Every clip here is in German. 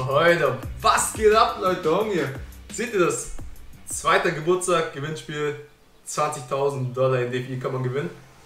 Heute, was geht ab, Leute? Hier. Seht ihr das? Zweiter Geburtstag, Gewinnspiel, $20.000 in DFI kann man gewinnen.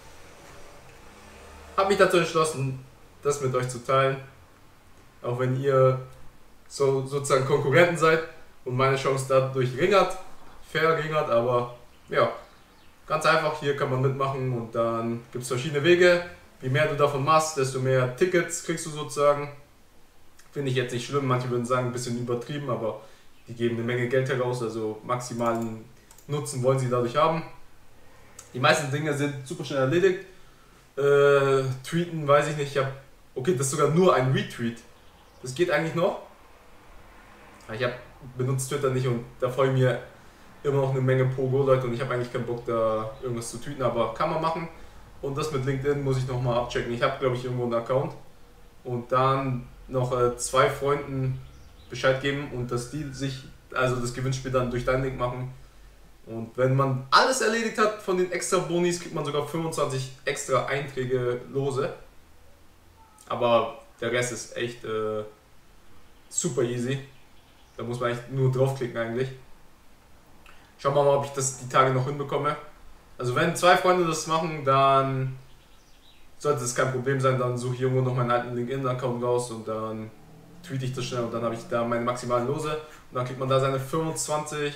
Hab mich dazu entschlossen, das mit euch zu teilen. Auch wenn ihr sozusagen Konkurrenten seid und meine Chance dadurch verringert, aber ja, ganz einfach, hier kann man mitmachen und dann gibt es verschiedene Wege. Je mehr du davon machst, desto mehr Tickets kriegst du sozusagen. Finde ich jetzt nicht schlimm, manche würden sagen, ein bisschen übertrieben, aber die geben eine Menge Geld heraus, also maximalen Nutzen wollen sie dadurch haben. Die meisten Dinge sind super schnell erledigt. Tweeten, weiß ich nicht, okay, das ist sogar nur ein Retweet. Das geht eigentlich noch. Ich benutze Twitter nicht und da freue ich mir immer noch eine Menge Pogo-Leute und ich habe eigentlich keinen Bock, da irgendwas zu tweeten, aber kann man machen. Und das mit LinkedIn muss ich nochmal abchecken. Ich habe, glaube ich, irgendwo einen Account. Und dann noch 2 Freunden Bescheid geben und dass die sich, also das Gewinnspiel dann durch deinen Link machen. Und wenn man alles erledigt hat von den extra Bonis, kriegt man sogar 25 extra Einträge lose. Aber der Rest ist echt super easy. Da muss man echt nur draufklicken eigentlich. Schauen wir mal, ob ich das die Tage noch hinbekomme. Also wenn 2 Freunde das machen, dann sollte es kein Problem sein, dann suche ich irgendwo noch meinen alten LinkedIn-Account raus und dann tweete ich das schnell und dann habe ich da meine maximalen Lose und dann kriegt man da seine 25,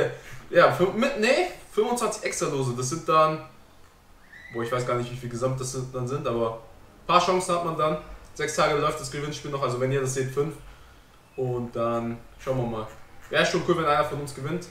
25 extra Lose. Das sind dann, ich weiß gar nicht, wie viel gesamt das dann sind, aber ein paar Chancen hat man dann. 6 Tage läuft das Gewinnspiel noch, also wenn ihr das seht, 5. Und dann schauen wir mal. Wäre schon cool, wenn einer von uns gewinnt.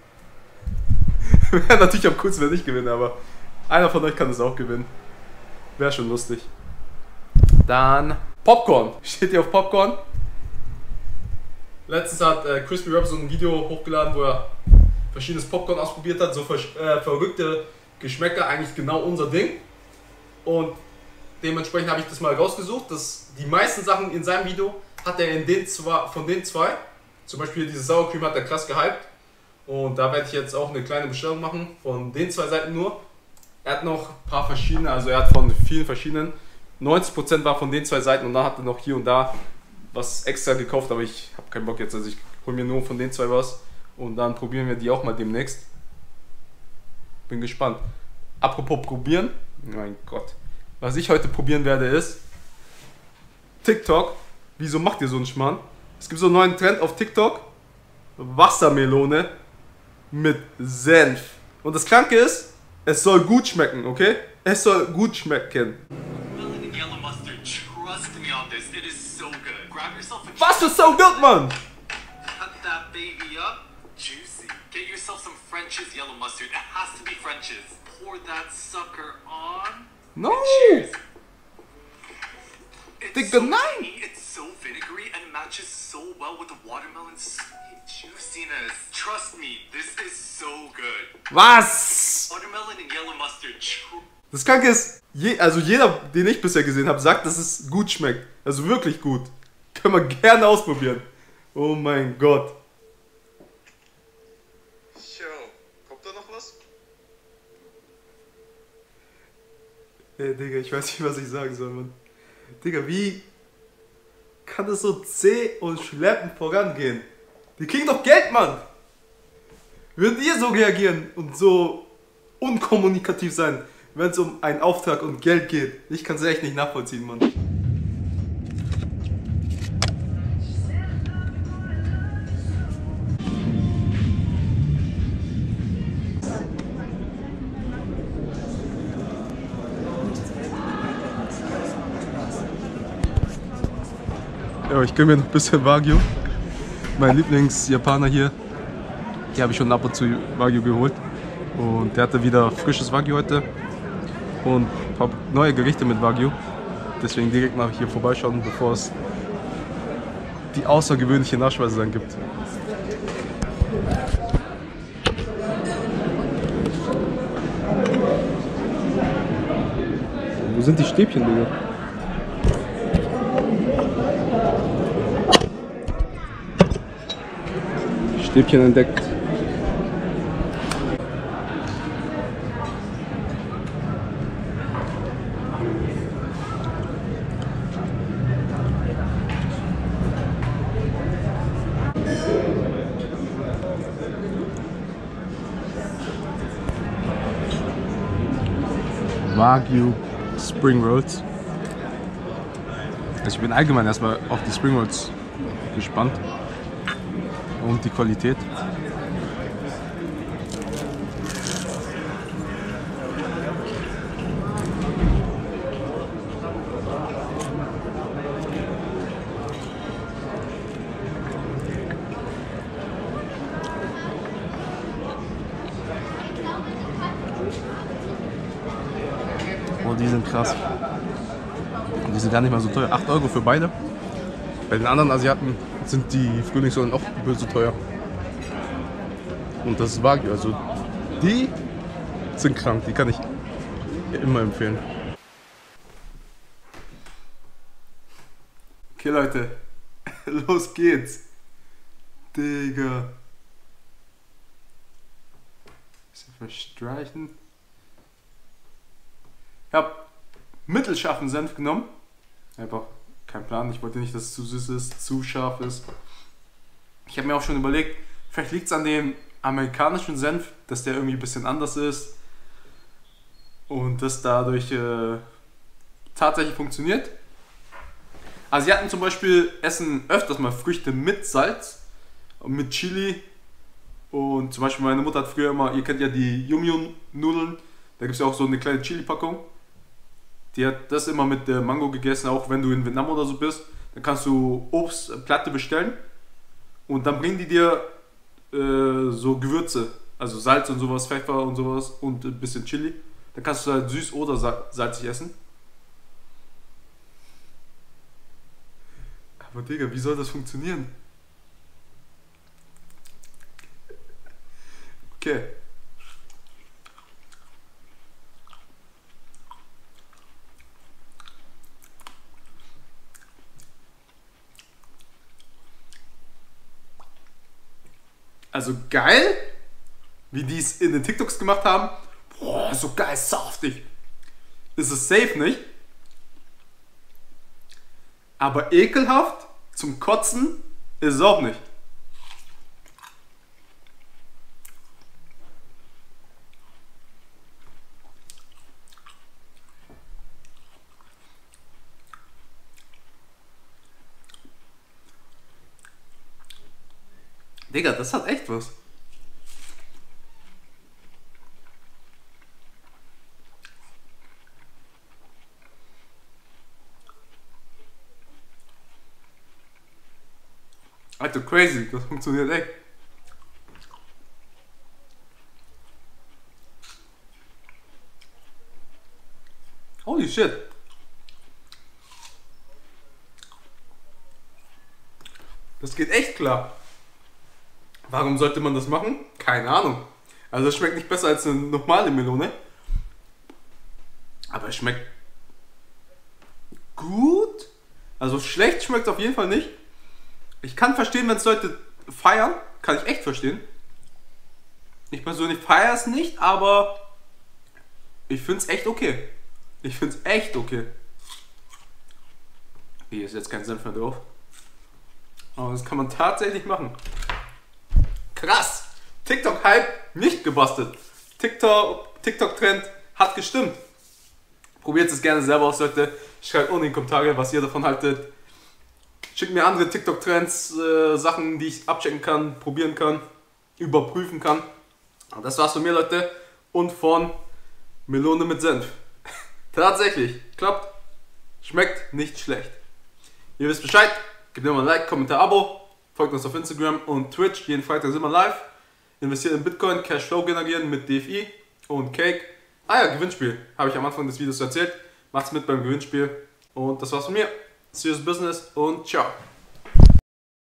Wäre natürlich am coolsten, wenn ich gewinne, aber einer von euch kann das auch gewinnen. Wäre schon lustig. Dann Popcorn. Steht ihr auf Popcorn? Letztens hat Crispy Rap so ein Video hochgeladen, wo er verschiedenes Popcorn ausprobiert hat. So verrückte Geschmäcker, eigentlich genau unser Ding. Und dementsprechend habe ich das mal rausgesucht. Die meisten Sachen in seinem Video hat er von den zwei. Zum Beispiel diese Sour Cream hat er krass gehypt. Und da werde ich jetzt auch eine kleine Bestellung machen, von den 2 Seiten nur. Er hat noch ein paar verschiedene, also er hat von vielen verschiedenen. 90% war von den 2 Seiten und dann hat er noch hier und da was extra gekauft, aber ich habe keinen Bock jetzt, also ich hole mir nur von den 2 was. Und dann probieren wir die auch mal demnächst. Bin gespannt. Apropos probieren, mein Gott. Was ich heute probieren werde ist TikTok. Wieso macht ihr so einen Schmarrn? Es gibt so einen neuen Trend auf TikTok. Wassermelone mit Senf. Und das Kranke ist, es soll gut schmecken, okay? Es soll gut schmecken. Was ist so gut, Mann? No! Digga, nein! It's so vinegary and matches so well with the watermelon's juiciness. Trust me, this is so good. Was? Watermelon and yellow mustard. Das Kranke ist, also jeder, den ich bisher gesehen habe, sagt, dass es gut schmeckt. Also wirklich gut. Können wir gerne ausprobieren. Oh mein Gott. So, kommt da noch was? Ey, Digga, ich weiß nicht, was ich sagen soll, Mann. Digga, wie kann das so zäh und schleppend vorangehen? Die kriegen doch Geld, Mann! Würdet ihr so reagieren und so unkommunikativ sein, wenn es um einen Auftrag und Geld geht? Ich kann es echt nicht nachvollziehen, Mann. Ja, ich gönne mir noch ein bisschen Wagyu. Mein Lieblingsjapaner hier. Hier habe ich schon ab und zu Wagyu geholt. Und der hatte wieder frisches Wagyu heute. Und ein paar neue Gerichte mit Wagyu. Deswegen direkt mal hier vorbeischauen, bevor es die außergewöhnliche Nachspeise dann gibt. Wo sind die Stäbchen, Digga? Stäbchen entdeckt. Wagyu Spring Rolls. Also ich bin allgemein erstmal auf die Spring Rolls gespannt und die Qualität. Oh, die sind krass. Und die sind gar nicht mal so teuer. 8 Euro für beide. Bei den anderen Asiaten sind die Frühlingsrollen auch böse teuer. Und das ist Wagyu. Also die sind krank. Die kann ich immer empfehlen. Okay, Leute. Los geht's. Digga. Bisschen verstreichen. Ich habe mittelscharfen Senf genommen. Einfach kein Plan. Ich wollte nicht, dass es zu süß ist, zu scharf ist. Ich habe mir auch schon überlegt, vielleicht liegt es an dem amerikanischen Senf, dass der irgendwie ein bisschen anders ist. Und das dadurch tatsächlich funktioniert. Asiaten zum Beispiel essen öfters mal Früchte mit Salz und mit Chili. Und zum Beispiel meine Mutter hat früher immer, ihr kennt ja die Yum-Yum-Nudeln, da gibt es ja auch so eine kleine Chili-Packung. Die hat das immer mit der Mango gegessen, auch wenn du in Vietnam oder so bist. Dann kannst du Obstplatte bestellen und dann bringen die dir so Gewürze, also Salz und sowas, Pfeffer und sowas und ein bisschen Chili. Dann kannst du halt süß oder salzig essen. Aber Digga, wie soll das funktionieren? Okay. Also geil, wie die es in den TikToks gemacht haben. Boah, so geil, saftig. Ist es safe nicht. Aber ekelhaft zum Kotzen ist es auch nicht. Digga, das hat echt was. Alter, crazy, das funktioniert echt. Holy shit. Das geht echt klar. Warum sollte man das machen? Keine Ahnung. Also es schmeckt nicht besser als eine normale Melone. Aber es schmeckt gut. Also schlecht schmeckt es auf jeden Fall nicht. Ich kann verstehen, wenn es Leute feiern. Kann ich echt verstehen. Ich persönlich feiere es nicht, aber ich finde es echt okay. Ich finde es echt okay. Hier ist jetzt kein Senf mehr drauf. Aber das kann man tatsächlich machen. Krass! TikTok-Hype nicht gebastelt. TikTok-Trend hat gestimmt. Probiert es gerne selber aus, Leute. Schreibt unten in die Kommentare, was ihr davon haltet. Schickt mir andere TikTok-Trends, Sachen, die ich abchecken kann, probieren kann, überprüfen kann. Und das war's von mir, Leute. Und von Melone mit Senf. Tatsächlich, klappt. Schmeckt nicht schlecht. Ihr wisst Bescheid. Gebt mir mal ein Like, Kommentar, Abo. Folgt uns auf Instagram und Twitch. Jeden Freitag sind wir live. Investiert in Bitcoin, Cashflow generieren mit DFI und Cake. Ah ja, Gewinnspiel. Habe ich am Anfang des Videos erzählt. Macht's mit beim Gewinnspiel. Und das war's von mir. Serious Business und ciao.